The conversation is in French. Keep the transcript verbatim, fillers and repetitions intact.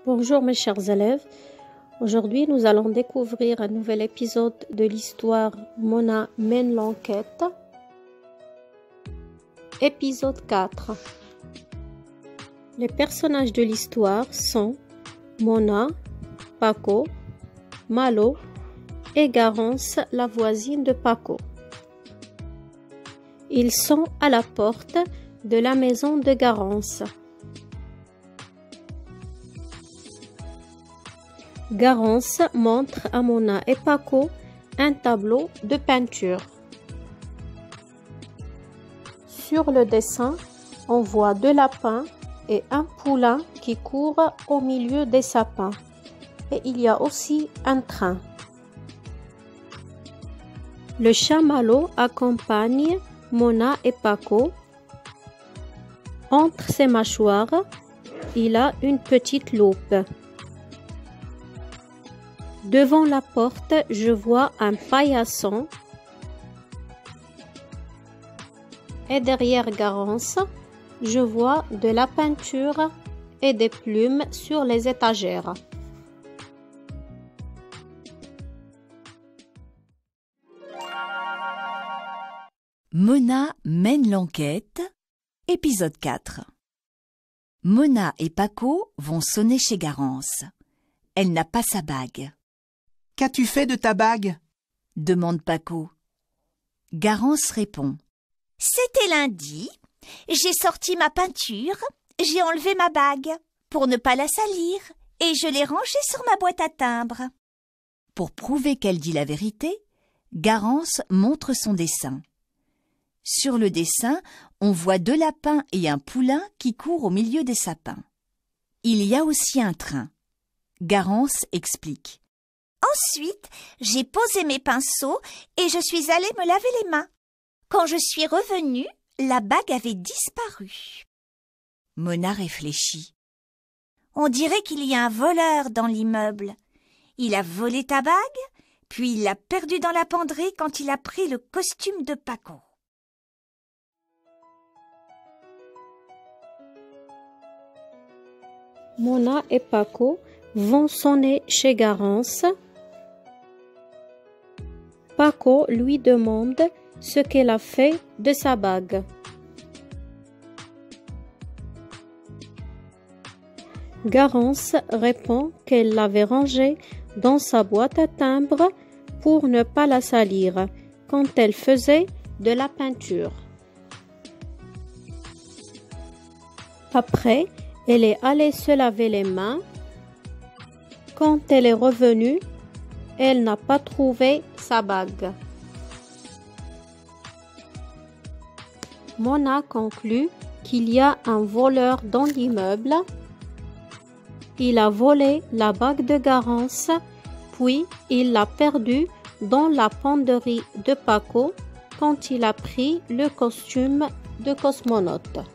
Bonjour mes chers élèves, aujourd'hui nous allons découvrir un nouvel épisode de l'histoire Mona mène l'enquête. Épisode quatre. Les personnages de l'histoire sont Mona, Paco, Malo et Garance, la voisine de Paco. Ils sont à la porte de la maison de Garance. Garance montre à Mona et Paco un tableau de peinture. Sur le dessin, on voit deux lapins et un poulain qui courent au milieu des sapins. Et il y a aussi un train. Le chamallow accompagne Mona et Paco. Entre ses mâchoires, il a une petite loupe. Devant la porte, je vois un paillasson. Et derrière Garance, je vois de la peinture et des plumes sur les étagères. Mona mène l'enquête, épisode quatre. Mona et Paco vont sonner chez Garance. Elle n'a pas sa bague. « Qu'as-tu fait de ta bague ?» demande Paco. Garance répond. « C'était lundi, j'ai sorti ma peinture, j'ai enlevé ma bague pour ne pas la salir et je l'ai rangée sur ma boîte à timbre. » Pour prouver qu'elle dit la vérité, Garance montre son dessin. Sur le dessin, on voit deux lapins et un poulain qui courent au milieu des sapins. Il y a aussi un train. Garance explique. Ensuite, j'ai posé mes pinceaux et je suis allée me laver les mains. Quand je suis revenue, la bague avait disparu. Mona réfléchit. On dirait qu'il y a un voleur dans l'immeuble. Il a volé ta bague, puis il l'a perdue dans la penderie quand il a pris le costume de Paco. Mona et Paco vont sonner chez Garance. Paco lui demande ce qu'elle a fait de sa bague. Garance répond qu'elle l'avait rangée dans sa boîte à timbre pour ne pas la salir quand elle faisait de la peinture. Après, elle est allée se laver les mains. Quand elle est revenue, elle n'a pas trouvé sa bague. Mona conclut qu'il y a un voleur dans l'immeuble. Il a volé la bague de Garance, puis il l'a perdue dans la penderie de Paco quand il a pris le costume de cosmonaute.